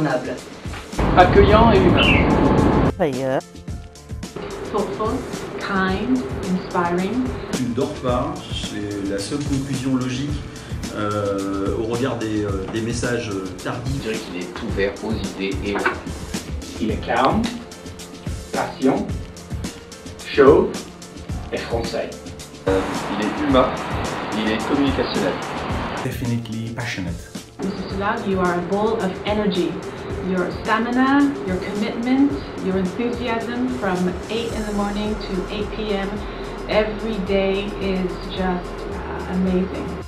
aimable. Accueillant et humain. D'ailleurs. Thoughtful, kind, inspiring. Tu ne dors pas, c'est la seule conclusion logique au regard des messages tardifs. Je dirais qu'il est ouvert aux idées et aux... Il est calme, patient, chauve et français. il est humain, il est communicationnel. Definitely passionate. Mr. Soulard, you are a ball of energy. Your stamina, your commitment, your enthusiasm from 8 in the morning to 8 p.m. every day is just amazing.